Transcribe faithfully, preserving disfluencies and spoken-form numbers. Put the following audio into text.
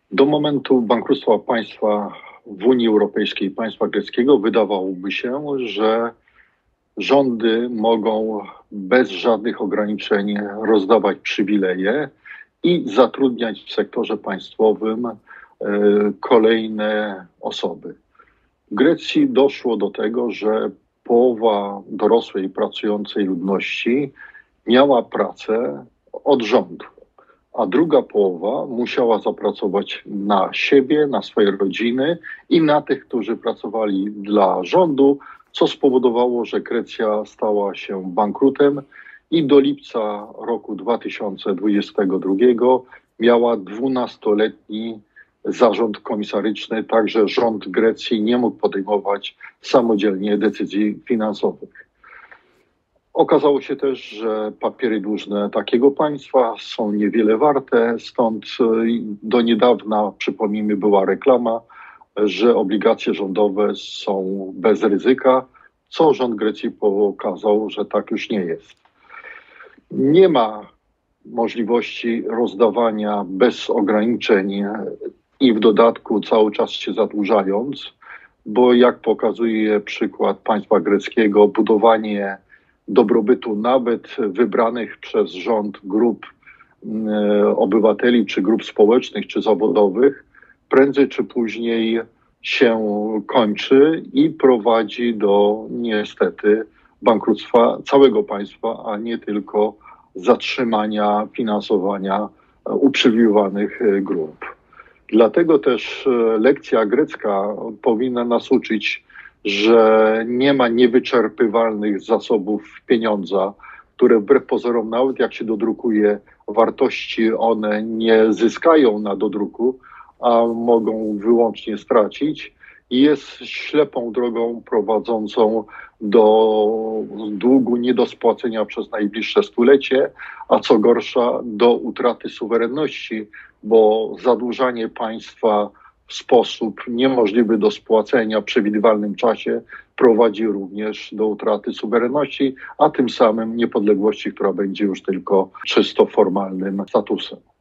Do momentu bankructwa państwa w Unii Europejskiej, państwa greckiego, wydawałoby się, że rządy mogą bez żadnych ograniczeń rozdawać przywileje i zatrudniać w sektorze państwowym e, kolejne osoby. W Grecji doszło do tego, że połowa dorosłej, pracującej ludności miała pracę od rządu, a druga połowa musiała zapracować na siebie, na swoje rodziny i na tych, którzy pracowali dla rządu, co spowodowało, że Grecja stała się bankrutem i do lipca roku dwa tysiące dwudziestego drugiego miała dwunastoletni zarząd komisaryczny, także rząd Grecji nie mógł podejmować samodzielnie decyzji finansowych. Okazało się też, że papiery dłużne takiego państwa są niewiele warte, stąd do niedawna, przypomnijmy, była reklama, że obligacje rządowe są bez ryzyka, co rząd Grecji pokazał, że tak już nie jest. Nie ma możliwości rozdawania bez ograniczeń i w dodatku cały czas się zadłużając, bo jak pokazuje przykład państwa greckiego, budowanie dobrobytu nawet wybranych przez rząd grup e, obywateli, czy grup społecznych, czy zawodowych, prędzej czy później się kończy i prowadzi do niestety bankructwa całego państwa, a nie tylko zatrzymania finansowania uprzywilejowanych grup. Dlatego też lekcja grecka powinna nas uczyć, że nie ma niewyczerpywalnych zasobów pieniądza, które wbrew pozorom, nawet jak się dodrukuje wartości, one nie zyskają na dodruku, a mogą wyłącznie stracić. I jest ślepą drogą prowadzącą do długu nie do spłacenia przez najbliższe stulecie, a co gorsza do utraty suwerenności, bo zadłużanie państwa w sposób niemożliwy do spłacenia w przewidywalnym czasie prowadzi również do utraty suwerenności, a tym samym niepodległości, która będzie już tylko czysto formalnym statusem.